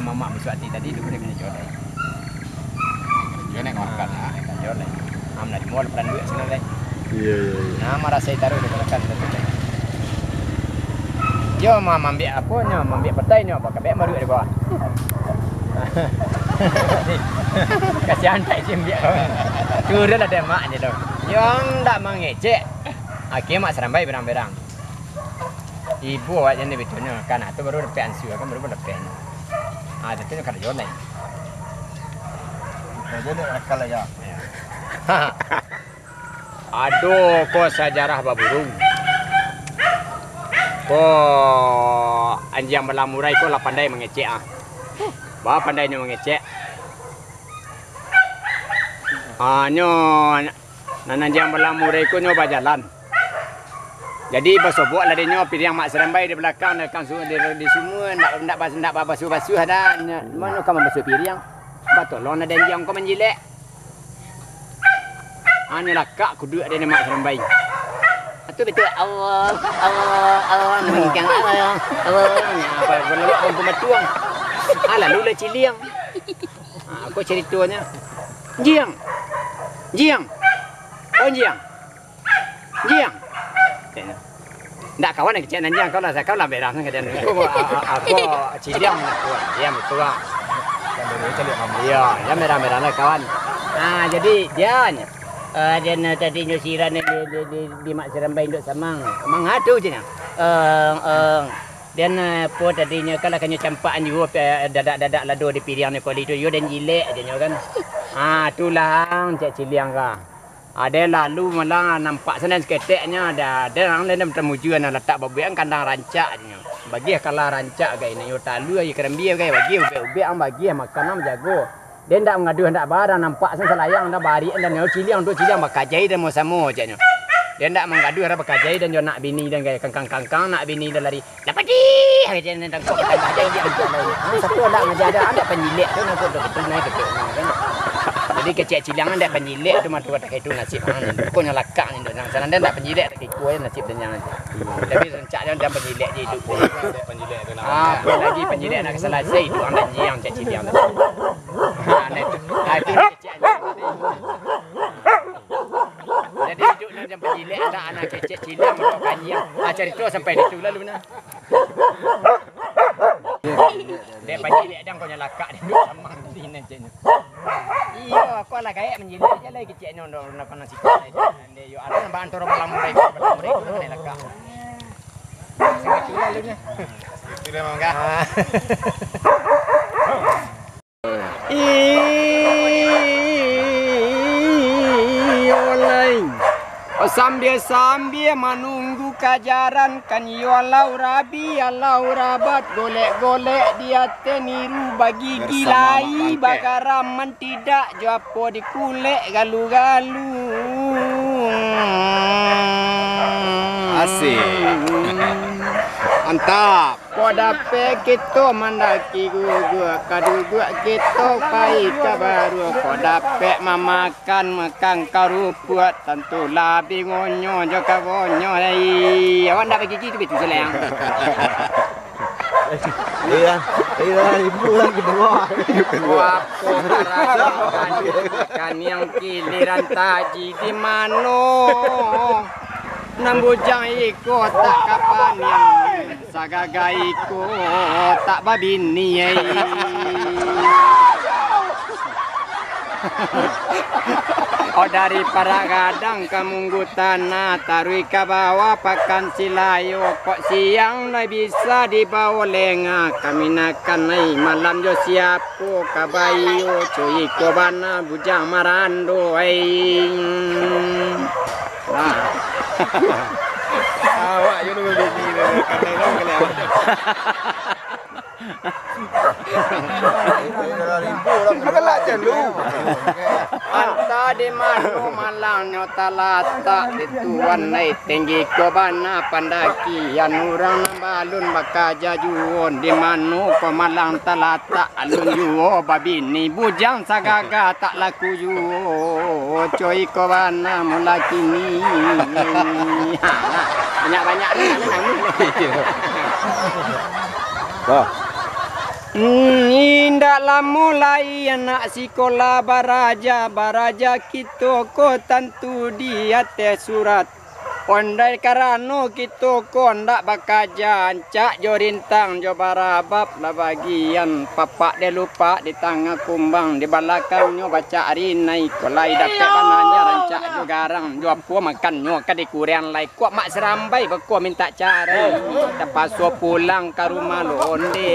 mamak Muswati tadi dulu dia kena jolai. Dia nak makan lah. Kena jolai. Nak di mall peran duit sana deh. Iya. Nah, marah saya taruh di belakang tu. Yo mama ambil apa nyo, ambil petai nyo, apa kabeh baru di bawah. Kasihan tak sim dia. Turun ada mak ni tu. Yang tak mengecek. Akhirnya mak serambai berang-berang. Ibu awak yang betulnya kan itu baru dapat ansu kan baru dapat. Itu tu kada jolai. Jadi nak akal ya. Aduh, kok sejarah baburung. Anjing berlamurai kok lah pandai mengecek ah. Bah pandainya mengecek. Nyo nananjang berlamurai kok nyo berjalan. Jadi bersobok lah dia nyo pilih yang mak serambai di belakang dekat di semua nak basuh ada. Mana kamu basuh piring? Batolon ada yang kau menjilek. Hanya lakak kudu ada mak serambai. Itu betul Allah mengkang Allah. Apa berlalu pun matuang. Lalu lah ciliang. Aku ceritanya. Jiang. Oh jiang. Tak kawan nak kecil nanti kau lah saya kau lah berang kan dia. Aku ciliang tuan, dia betul. Iya, dia merah-merah lah kawan. Jadi dia tadi nyusiran di mak serambai induk samang. Mengadu je nya. Dan po tadinya kalau kanya campaan juga dadak-dadak lado di piriang ni kali tu yo dan jilek je nya kan. Tulang cak ciliang ka. Ada lalu malang nampak sana seketeknya ada orang lain temujuan letak babian kandang rancak je nya. Bagi kalah rancak gai ni yo talu ai kerembia gai bagi ube ang bagi makan am jago. Dia ndak mengadu ndak barang nampak sen selayang ndak bari dan yo ciliang tu ciliang bakajai dan mo samo je nya. Dia ndak mengadu ara bakajai dan yo nak bini dan gaya kangkang nak bini dan lari. Lapati dia ndak kok ada dia lagi. Satu ndak ngajar ada penyilik tu nak betul naik ke kan. Jadi kecil ciliang ndak penyilik tu matu tak itu nasib kok nya lakak ni ndak sana ndak penyilik tak kuai nasib dan yang. Tapi rencaknya dia penyilik je hidup. Penjilik tu Lagi penyilik nak selesai itu anak jiang cak ciliang tu. Itu kecil. Jadi hidup macam penjilik ada anak kecil ciliang untuk kanyang. Cerita sampai di tu lalu nah. Dia penjilik dan kau nyalakak dia duduk sama sini caknya. Iya, aku lah kayak menjilik je lah kecilnya nak nasi kuat. Dia yo ada nampak antara belamurai tu ni lakak. Sangat tu lalu nya. Itu dia mangga. Sambil menunggu kajaran kan yolau rabi alau rabat golek dia teniru bagi gilai bagaraman tidak japo dikulek galu-galu. Asik. Mantap. Kodape kita mandaki gua kadu gua kita pai kabaru kodape mamakan makan karu buat tentu labi ngonyo jo kawonyo ai awan dak bagi gitu betul selang. Iya, ibu lagi bawah. Wapo kan yang kiliran taji di mano. Nambujang iko tak kapan yang sagaga iko tak babini ai. Dari para gadang kamunggu tanah tarui ke bawah pakan silayo kok siang lai bisa dibawa lenga kami nakan nai malam jo siapo kabayo cuy ko bana bujang marando ai. Awak yo nunggu bini kadang lo kelihatan. Kelak jelu. Anta di mano malang nyota lata dituan nai tinggi ko bana pandaki yan urang balun bakaja juon di mano ko malang talata alun juo babini bujang sagaga tak laku juo coy ko bana mulaki ni. Banyak-banyak ni nangis. Indaklah mulai anak sekolah baraja kita ko tentu di atas surat. Ondai karano kita ko ndak bakaja ancak jo rintang jo barabab la bagian papak dia lupa di tengah kumbang di belakangnya baca arinai ko lai dapat bananya rancak jo garang jo apa makan nyo ka di kurian lai kuat mak serambai bako minta cara dapat so pulang ke rumah lo onde.